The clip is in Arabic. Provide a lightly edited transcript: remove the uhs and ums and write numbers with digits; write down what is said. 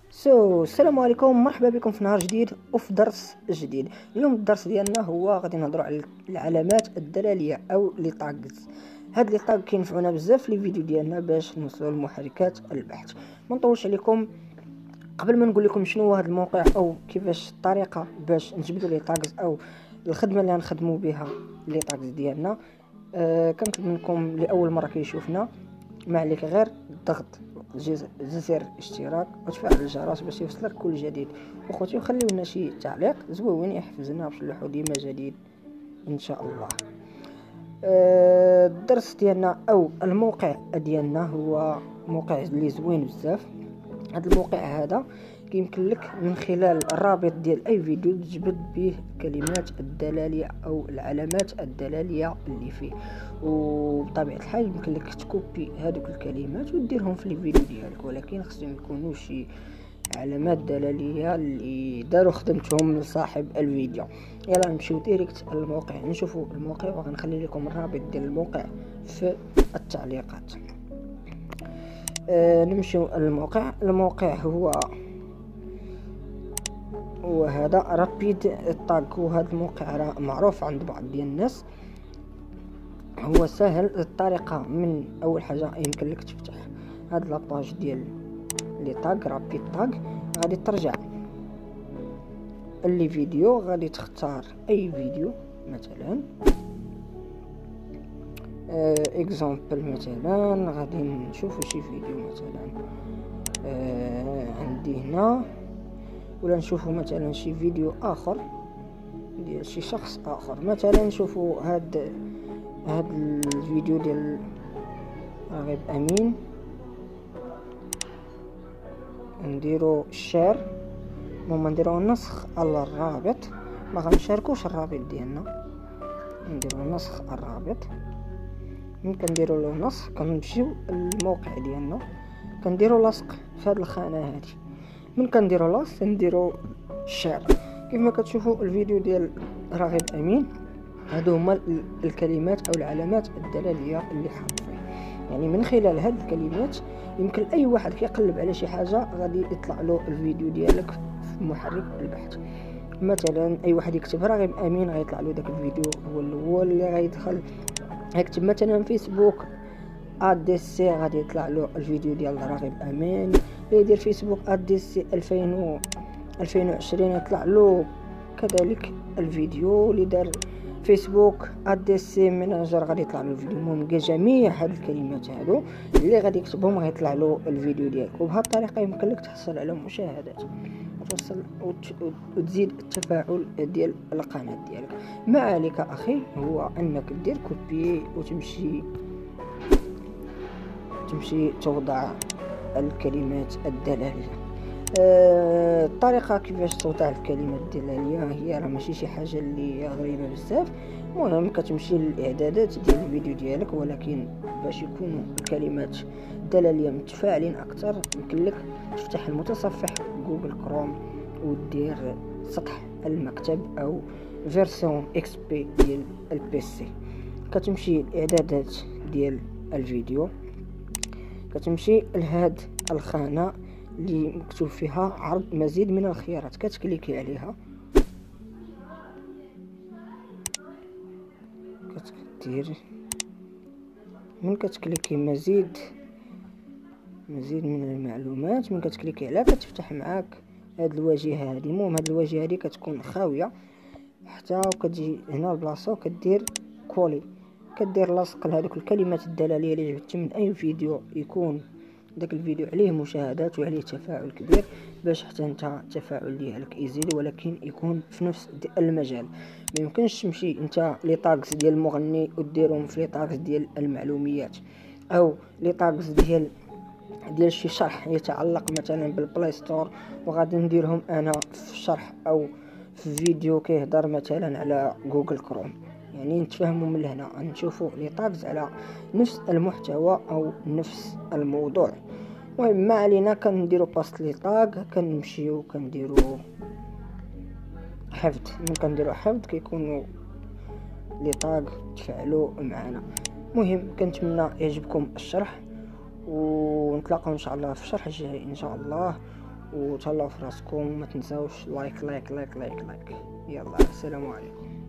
السلام عليكم، مرحبا بكم في نهار جديد وفي درس جديد. اليوم الدرس ديالنا هو غادي نهضروا على العلامات الدلاليه او لي طاغز. هاد لي طاغ كينفعونا بزاف في الفيديو ديالنا باش نوصلوا لمحركات البحث. ما نطولش عليكم، قبل ما نقول لكم شنو هو هذا الموقع او كيفاش الطريقه باش نجبدوا لي طاغز او الخدمه اللي غنخدموا بها لي طاغز ديالنا. كنطلب منكم لاول مره كيشوفنا ما عليك غير الضغط زر اشتراك وتفعل الجرس باش يوصلك كل جديد. اخوتي وخليو لنا شي تعليق زوين يحفزنا باش نلوحوا ديما جديد ان شاء الله. الدرس ديالنا او الموقع ديالنا هو موقع اللي زوين بزاف. هذا الموقع هذا يمكن لك من خلال الرابط ديال اي فيديو تجبد به كلمات الدلاليه او العلامات الدلاليه اللي فيه، وبطبيعه الحال يمكن لك تكوبي هذوك الكلمات وديرهم في الفيديو ديالك، ولكن خصهم يكونوا شي علامات دلاليه اللي داروا خدمتهم من صاحب الفيديو. يلا نمشيو ديريكت الموقع نشوفوا الموقع، وغنخلي لكم الرابط ديال الموقع في التعليقات. نمشيو الموقع هو وهذا رابيد طاغ، وهذا الموقع راه معروف عند بعض ديال الناس. هو سهل الطريقه، من اول حاجه يمكن لك تفتح هاد لاباج ديال لي طاغ رابيد طاغ، غادي ترجع اللي فيديو، غادي تختار اي فيديو مثلا اكزامبل، مثلا غادي نشوفوا شي فيديو مثلا عندي هنا، ولا نشوفوا مثلا شي فيديو اخر ديال شي شخص اخر. مثلا نشوفوا هاد الفيديو ديال راغب امين، نديرو شير، ماما نديرو نسخ على الرابط، ما غنشاركوش الرابط ديالنا، نديرو نسخ الرابط. من كنديرو له نسخ كنمشيو للموقع ديالنا كنديرو لصق في هاد الخانه هادي. من كنديرو لصق نديرو شير. كيف ما كتشوفوا الفيديو ديال راغب امين، هادو هما الكلمات او العلامات الدلاليه اللي حاطين. يعني من خلال هاد الكلمات يمكن اي واحد كيقلب على شي حاجه غادي يطلع له الفيديو ديالك في محرك البحث. مثلا اي واحد يكتب راغب امين غيطلع له داك الفيديو هو الاول اللي غيدخل. يكتب مثلا فيسبوك @DC غادي يطلع له الفيديو ديال راغب امين. اللي يدير فيسبوك @DC 2020 يطلع له كذلك الفيديو. اللي دار فيسبوك @DC مانجر غادي يطلع له الفيديو. المهم جميع هاد الكلمات هادو اللي غادي يكتبهم غيطلع له الفيديو ديالك، وبهذه الطريقه يمكن لك تحصل على مشاهدات وتوصل وتزيد التفاعل ديال القناه ديالك. ما عليك اخي هو انك دير كوبي وتمشي توضع الكلمات الدلاليه. الطريقه كيفاش توضع الكلمات الدلاليه هي راه ماشي شي حاجه اللي غريبه بزاف. المهم كتمشي للاعدادات ديال الفيديو ديالك، ولكن باش يكونوا الكلمات الدلاليه متفاعلين اكثر يمكن لك تفتح المتصفح جوجل كروم ودير سطح المكتب او فيرسيون اكس بي ديال البي سي. كتمشي الاعدادات ديال الفيديو، كتمشي لهاد الخانه اللي مكتوب فيها عرض مزيد من الخيارات، كتكليكي عليها، كتدير من كتكليكي مزيد من المعلومات. من كتكليكي عليها كتفتح معاك هاد الواجهه هادي. المهم هاد الواجهه هادي كتكون خاويه حتى وكتجي هنا البلاصه وكدير كولي، كدير لصق لهذوك الكلمات الدلاليه اللي جبتي من اي فيديو يكون داك الفيديو عليه مشاهدات وعليه تفاعل كبير، باش حتى انت التفاعل ديالك يزيد ولكن يكون في نفس المجال. ما يمكنش تمشي انت لي طاغز ديال المغني وديرهم في لي طاغز ديال المعلوميات، او لي طاغز ديال شي شرح يتعلق مثلا بالبلاي ستور وغادي نديرهم انا في شرح او في فيديو كيهضر مثلا على جوجل كروم. يعني نتفاهموا من هنا نشوفوا لي طاغز على نفس المحتوى او نفس الموضوع. المهم ما علينا، كنديروا باست لي طاغ، كنمشيو كنديروا حفظ. من كنديروا حفظ كيكونوا لي طاغ تفاعلوا معنا. المهم كنتمنى يعجبكم الشرح، ونتلاقاو ان شاء الله في الشرح الجاي ان شاء الله. وتهلاو في راسكم، وما تنساوش لايك لايك لايك لايك لايك. يلا السلام عليكم.